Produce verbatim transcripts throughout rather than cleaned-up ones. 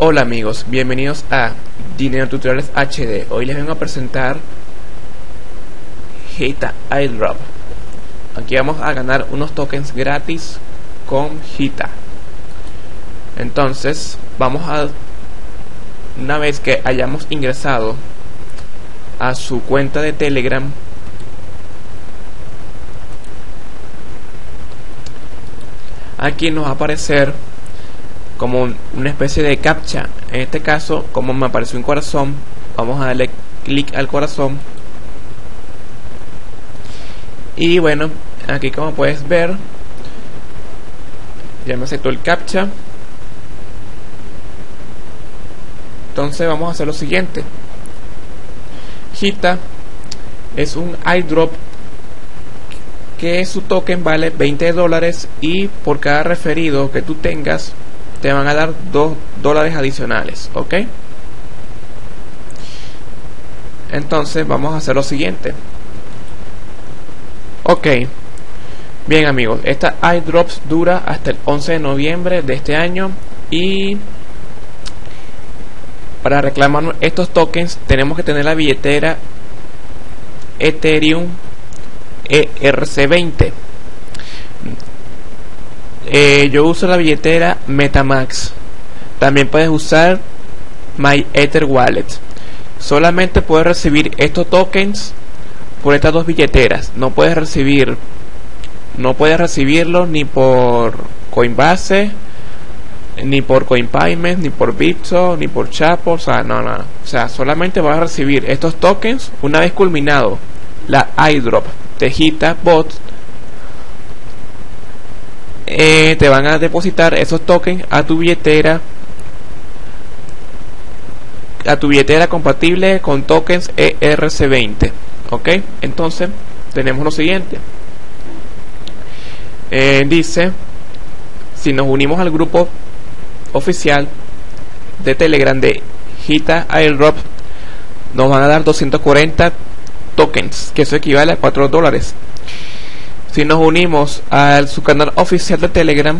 Hola amigos, bienvenidos a Dinero Tutoriales H D. Hoy les vengo a presentar Hita Airdrop. Aquí vamos a ganar unos tokens gratis con Hita. Entonces vamos a, una vez que hayamos ingresado a su cuenta de Telegram, aquí nos va a aparecer como un, una especie de captcha. En este caso, como me apareció un corazón, vamos a darle clic al corazón. Y bueno, aquí como puedes ver, ya me aceptó el captcha. Entonces vamos a hacer lo siguiente. Hita es un airdrop que su token vale veinte dólares, y por cada referido que tú tengas te van a dar dos dólares adicionales, ¿ok? Entonces vamos a hacer lo siguiente. Ok, bien amigos, esta airdrops dura hasta el once de noviembre de este año, y para reclamar estos tokens tenemos que tener la billetera Ethereum E R C veinte. Eh, yo uso la billetera MetaMask. También puedes usar MyEtherWallet. Solamente puedes recibir estos tokens por estas dos billeteras. No puedes recibir no puedes recibirlos ni por Coinbase, ni por CoinPayment, ni por Bitso, ni por Chapo. O sea, no, no. O sea, solamente vas a recibir estos tokens una vez culminado la airdrop de Hita Bot. Eh, te van a depositar esos tokens a tu billetera a tu billetera compatible con tokens E R C veinte. Ok, entonces tenemos lo siguiente. Eh, dice, si nos unimos al grupo oficial de Telegram de Hita Airdrop, nos van a dar doscientos cuarenta tokens, que eso equivale a cuatro dólares. Si nos unimos a su canal oficial de Telegram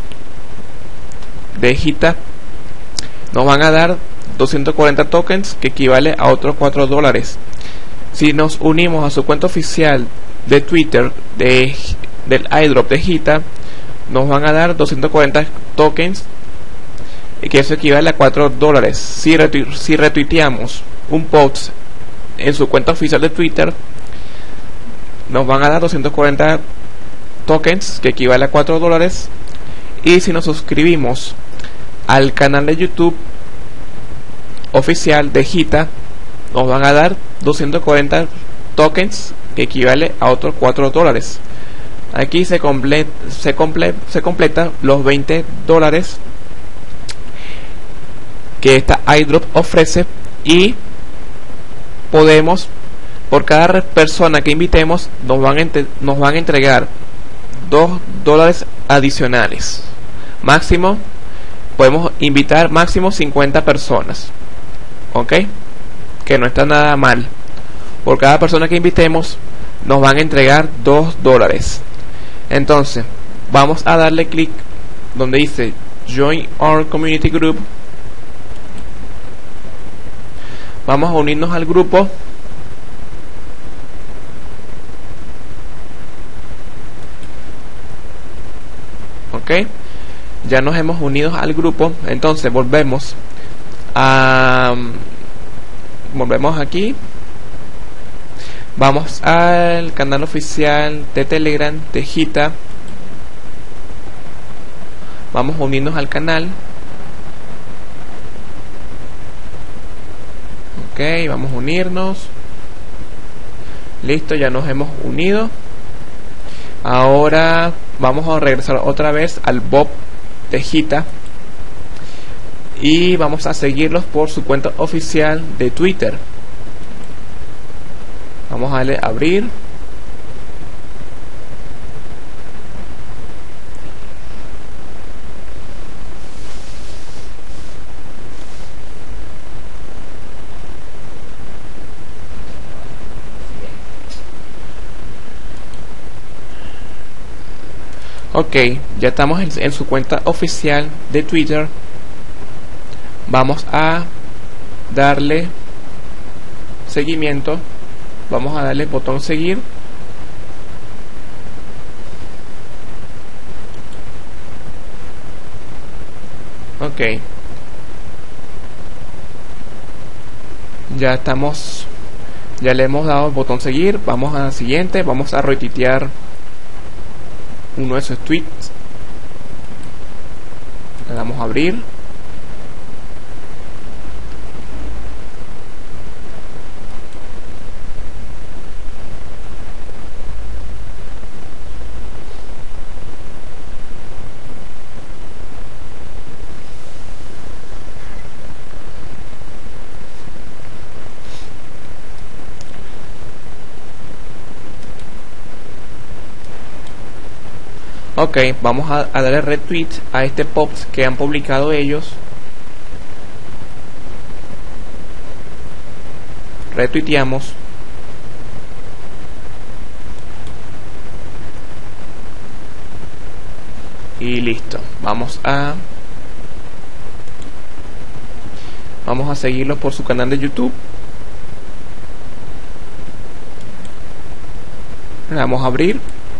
de Hita, nos van a dar doscientos cuarenta tokens, que equivale a otros cuatro dólares. Si nos unimos a su cuenta oficial de Twitter de, del airdrop de Hita, nos van a dar doscientos cuarenta tokens, que eso equivale a cuatro dólares. Si, retu si retuiteamos un post en su cuenta oficial de Twitter, nos van a dar doscientos cuarenta tokens, que equivale a cuatro dólares. Y si nos suscribimos al canal de YouTube oficial de Hita, nos van a dar doscientos cuarenta tokens, que equivale a otros cuatro dólares. Aquí se, comple se, comple se completa los veinte dólares que esta airdrop ofrece, y podemos, por cada persona que invitemos, nos van a, nos van a entregar dos dólares adicionales. Máximo, podemos invitar máximo cincuenta personas. Ok, que no está nada mal. Por cada persona que invitemos, nos van a entregar dos dólares. Entonces, vamos a darle clic donde dice Join Our Community Group. Vamos a unirnos al grupo. Ok, ya nos hemos unido al grupo. Entonces volvemos a volvemos aquí, vamos al canal oficial de Telegram de Hita, vamos a unirnos al canal. Ok, vamos a unirnos. Listo, ya nos hemos unido. Ahora vamos a regresar otra vez al bot de Hita y vamos a seguirlos por su cuenta oficial de Twitter. Vamos a darle a abrir. Ok, ya estamos en, en su cuenta oficial de Twitter. vamos a darle seguimiento, vamos a darle botón seguir. Ok, ya estamos, ya le hemos dado el botón seguir. Vamos a la siguiente, vamos a retuitear uno de esos tweets, le damos a abrir. Ok, vamos a, a darle retweet a este post que han publicado ellos. Retuiteamos. Y listo. Vamos a Vamos a seguirlo por su canal de YouTube. Le damos a abrir.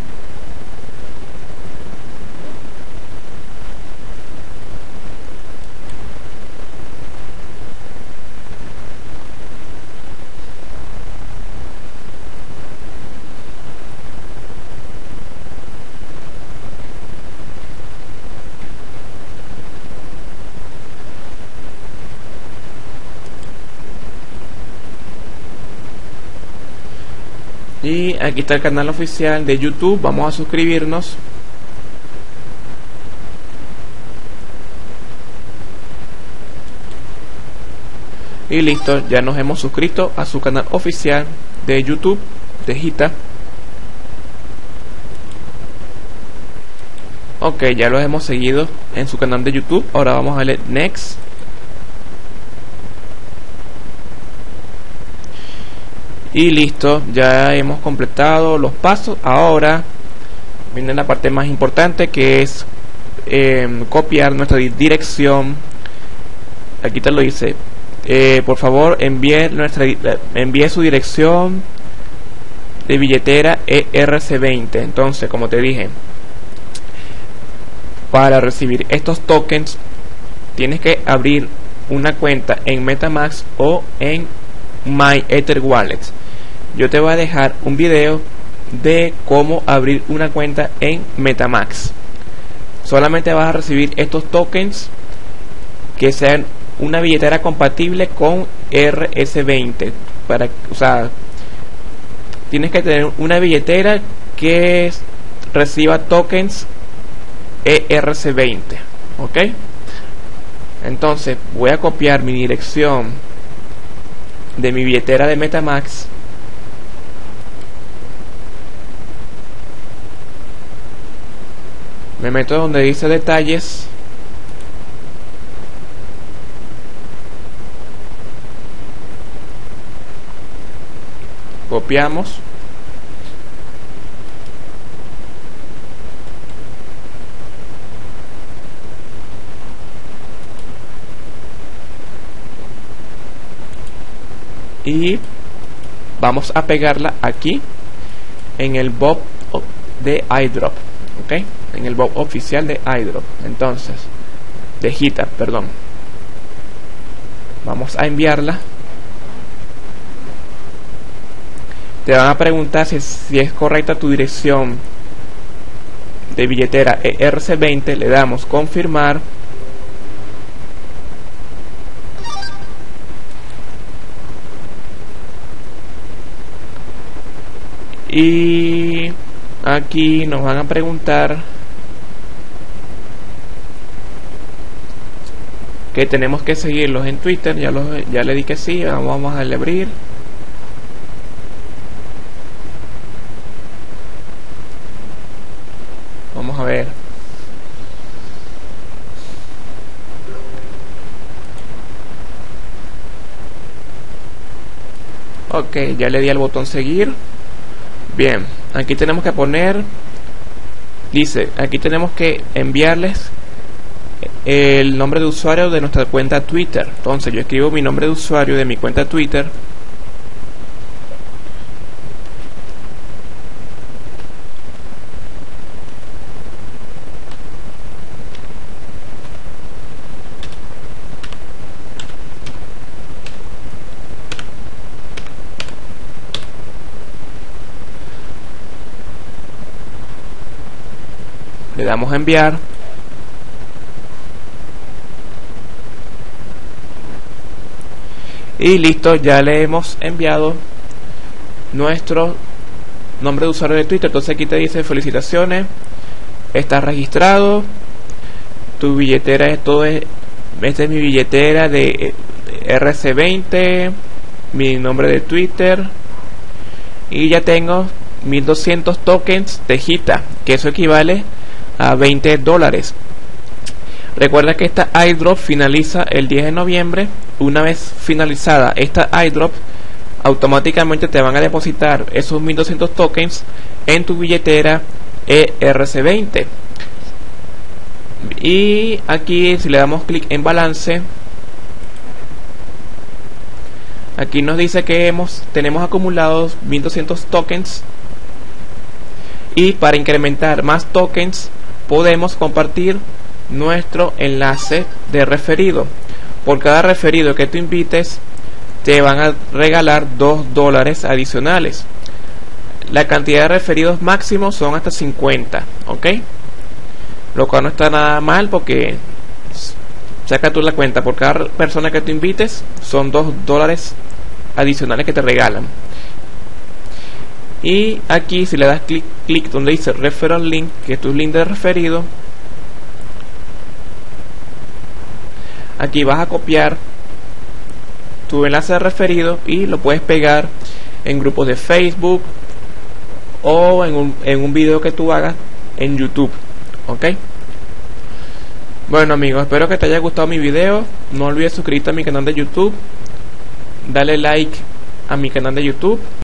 Y aquí está el canal oficial de YouTube. Vamos a suscribirnos. Y listo, ya nos hemos suscrito a su canal oficial de YouTube de Gita. Ok, ya los hemos seguido en su canal de YouTube. Ahora vamos a darle Next. Y listo, ya hemos completado los pasos. Ahora viene la parte más importante, que es eh, copiar nuestra dirección. Aquí te lo dice. Eh, por favor, envíe nuestra envíe su dirección de billetera E R C veinte. Entonces, como te dije, para recibir estos tokens tienes que abrir una cuenta en MetaMask o en MyEtherWallet. Yo te voy a dejar un video de cómo abrir una cuenta en MetaMask. Solamente vas a recibir estos tokens que sean una billetera compatible con E R C veinte. Para, o sea, tienes que tener una billetera que reciba tokens E R C veinte. Ok, entonces voy a copiar mi dirección de mi billetera de MetaMask. Me meto donde dice detalles. Copiamos. Y vamos a pegarla aquí en el Bob de iDrop. Ok, en el Bob oficial de iDrop. Entonces, de Gita, perdón. Vamos a enviarla. Te van a preguntar si, si es correcta tu dirección de billetera E R C veinte. Le damos confirmar. Y aquí nos van a preguntar que tenemos que seguirlos en Twitter. Ya, los, ya le di que sí. Vamos a darle a abrir. Vamos a ver. Ok, ya le di al botón seguir. Bien, aquí tenemos que poner, dice, aquí tenemos que enviarles el nombre de usuario de nuestra cuenta Twitter. Entonces yo escribo mi nombre de usuario de mi cuenta Twitter. Le damos a enviar. Y listo, ya le hemos enviado nuestro nombre de usuario de Twitter. Entonces aquí te dice felicitaciones, estás registrado, tu billetera es todo, es, esta es mi billetera de R C veinte, mi nombre de Twitter, y ya tengo mil doscientos tokens de Gita, que eso equivale a veinte dólares. Recuerda que esta airdrop finaliza el diez de noviembre. Una vez finalizada esta airdrop, automáticamente te van a depositar esos mil doscientos tokens en tu billetera E R C veinte. Y aquí, si le damos clic en balance, aquí nos dice que hemos tenemos acumulados mil doscientos tokens, y para incrementar más tokens podemos compartir nuestro enlace de referido. Por cada referido que tú invites te van a regalar dos dólares adicionales. La cantidad de referidos máximos son hasta cincuenta, ok, lo cual no está nada mal, porque saca tú la cuenta, por cada persona que tú invites son dos dólares adicionales que te regalan. Y aquí, si le das clic clic donde dice referral link, que es tu link de referido, aquí vas a copiar tu enlace de referido y lo puedes pegar en grupos de Facebook o en un, en un video que tú hagas en YouTube, ok. Bueno amigos, espero que te haya gustado mi video. No olvides suscribirte a mi canal de YouTube, dale like a mi canal de YouTube